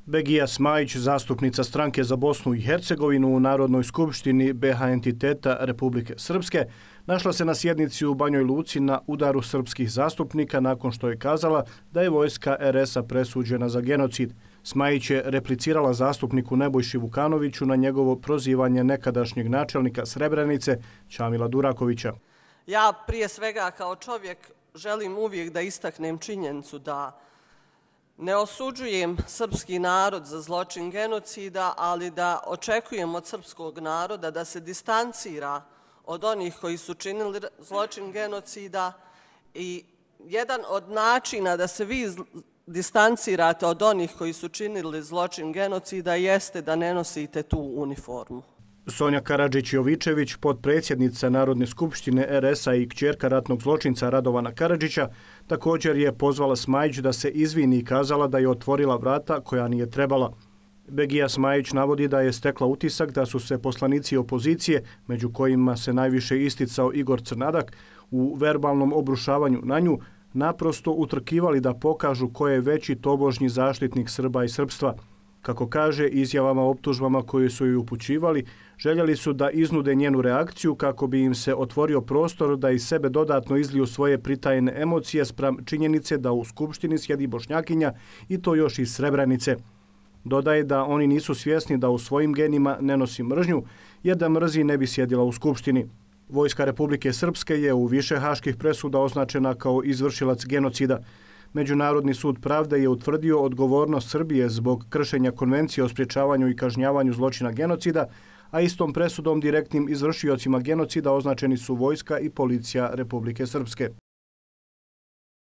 Begija Smajić, zastupnica Stranke za Bosnu i Hercegovinu u Narodnoj skupštini BH entiteta Republike Srpske, našla se na sjednici u Banjoj Luci na udaru srpskih zastupnika nakon što je kazala da je vojska RS-a presuđena za genocid. Smajić je replicirala zastupniku Nebojši Vukanoviću na njegovo prozivanje nekadašnjeg načelnika Srebrenice Čamila Durakovića. Ja prije svega kao čovjek želim uvijek da istaknem činjenicu da ne osuđujem srpski narod za zločin genocida, ali da očekujem od srpskog naroda da se distancira od onih koji su činili zločin genocida i jedan od načina da se vi distancirate od onih koji su činili zločin genocida jeste da ne nosite tu uniformu. Sonja Karadžić-Jovičević, potpredsjednica Narodne skupštine RS-a i kćerka ratnog zločinca Radovana Karadžića, također je pozvala Smajić da se izvini i kazala da je otvorila vrata koja nije trebala. Begija Smajić navodi da je stekla utisak da su se poslanici opozicije, među kojima se najviše isticao Igor Crnadak, u verbalnom obrušavanju na nju, naprosto utrkivali da pokažu ko je veći tobožnji zaštitnik Srba i srpstva. Kako kaže, izjavama optužbama koje su joj upućivali, željeli su da iznude njenu reakciju kako bi im se otvorio prostor da iz sebe dodatno izliju svoje pritajene emocije spram činjenice da u Skupštini sjedi Bošnjakinja i to još iz Srebrenice. Dodaje da oni nisu svjesni da u svojim genima ne nosi mržnju, jer da mrzi ne bi sjedila u Skupštini. Vojska Republike Srpske je u više haških presuda označena kao izvršilac genocida. Međunarodni sud pravde je utvrdio odgovornost Srbije zbog kršenja konvencije o sprječavanju i kažnjavanju zločina genocida, a istom presudom direktnim izvršiocima genocida označeni su vojska i policija Republike Srpske.